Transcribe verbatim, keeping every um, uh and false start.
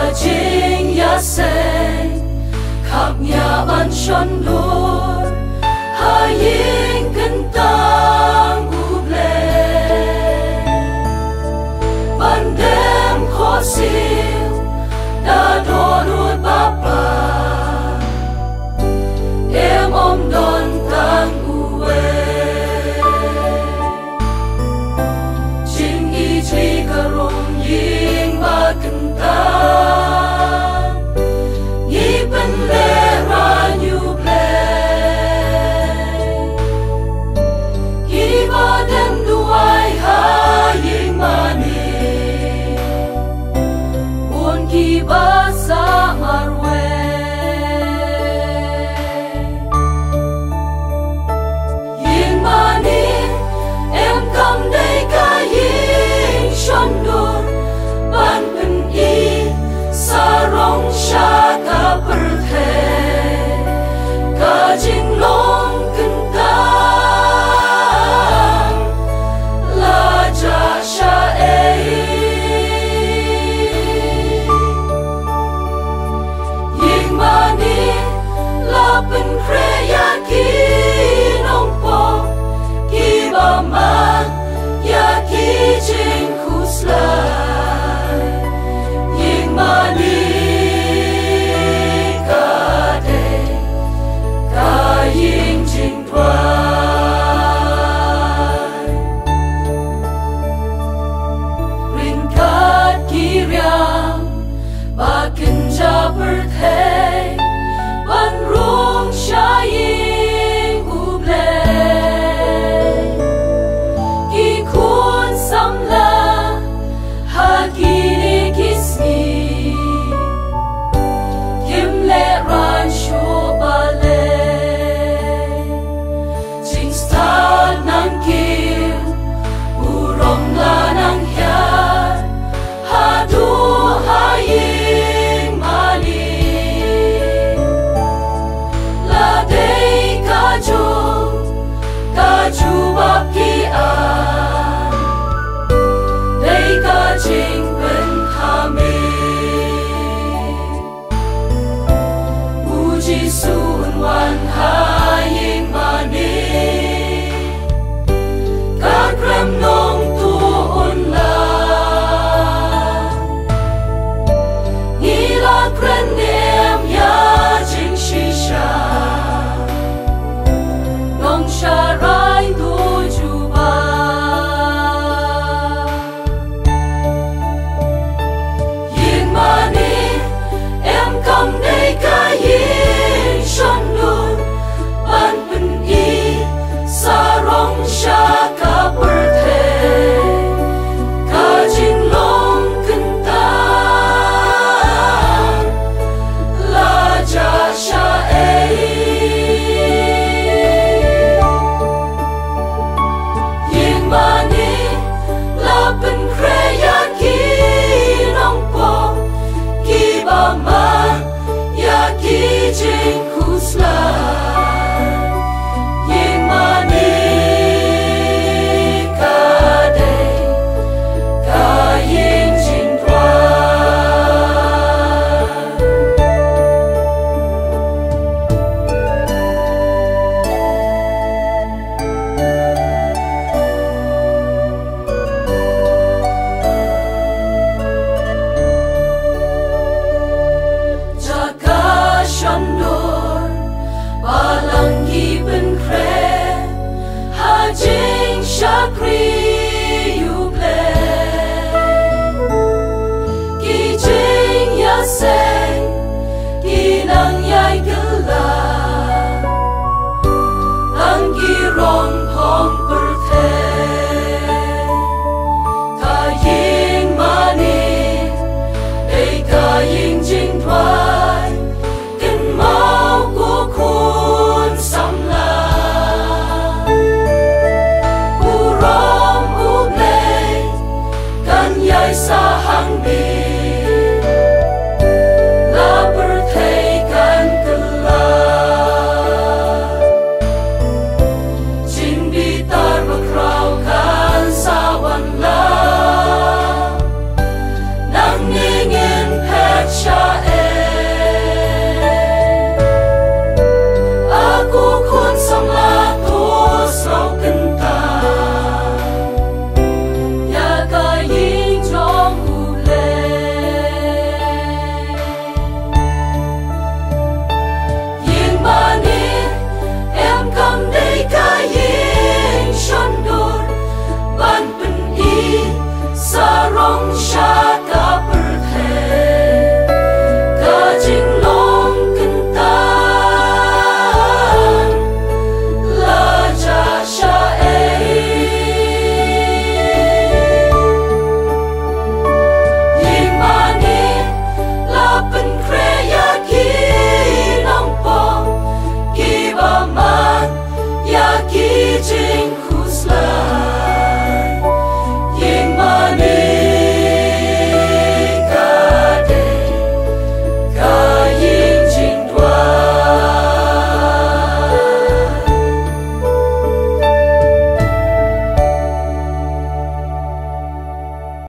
jing ya say khắp nhà ban chọn đôi hai yên cân tang u ble ban đêm khó siêu đã đổ nuốt papa em ôm đón tang u e jing i tri ka rong ying ba cân tang nghi bên lệ ra nhu ble nghi ba đêm đuôi ha ying mani buồn kỳ ba sa marwe ying mani em cầm đây cả ying chọn đôi ban bên y sa rong sha ka perthe ka jing long cân tang la cha sha e ying mani la pen kre ya ki nong po ki ba ma ya ki jing khusla ying mani ka de ka ying jing tuan ring kat ki riam ba kin ja perthe ban rong sha ying u ble ki khun sam la ha ki ni kisni kim le ran sho ba le jing sta nang kim u rom la nang ya ha du ha ying mani phong sa